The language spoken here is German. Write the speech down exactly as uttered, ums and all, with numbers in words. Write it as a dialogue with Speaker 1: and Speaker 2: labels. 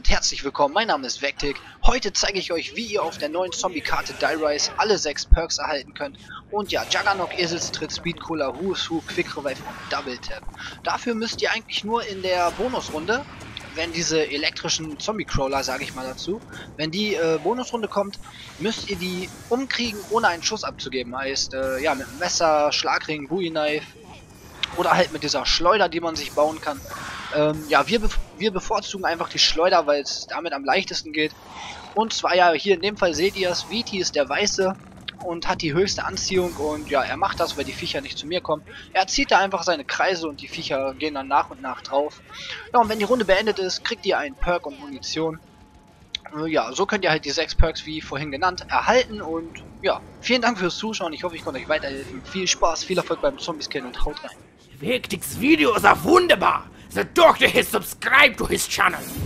Speaker 1: und herzlich willkommen, mein Name ist Vectic. Heute zeige ich euch, wie ihr auf der neuen Zombie-Karte Die Rise alle sechs Perks erhalten könnt. Und ja, Juggernog, Eselstritt, Speedcola, Who's Who, Quick Revive und Double Tap. Dafür müsst ihr eigentlich nur in der Bonusrunde, wenn diese elektrischen Zombie-Crawler, sage ich mal dazu, wenn die äh, Bonusrunde kommt, müsst ihr die umkriegen, ohne einen Schuss abzugeben. Heißt, äh, ja, mit Messer, Schlagring, Bowie Knife oder halt mit dieser Schleuder, die man sich bauen kann. Ähm, ja, wir, be wir bevorzugen einfach die Schleuder, weil es damit am leichtesten geht. Und zwar ja, hier in dem Fall seht ihr es, Viti ist der Weiße und hat die höchste Anziehung und ja, er macht das, weil die Viecher nicht zu mir kommen. Er zieht da einfach seine Kreise und die Viecher gehen dann nach und nach drauf. Ja, und wenn die Runde beendet ist, kriegt ihr einen Perk und Munition. Äh, ja, so könnt ihr halt die sechs Perks, wie vorhin genannt, erhalten und ja, vielen Dank fürs Zuschauen. Ich hoffe, ich konnte euch weiterhelfen. Viel Spaß, viel Erfolg beim Zombies-Killen und haut rein.
Speaker 2: Vectic's Videos are wunderbar. So don't hit subscribe to his channel.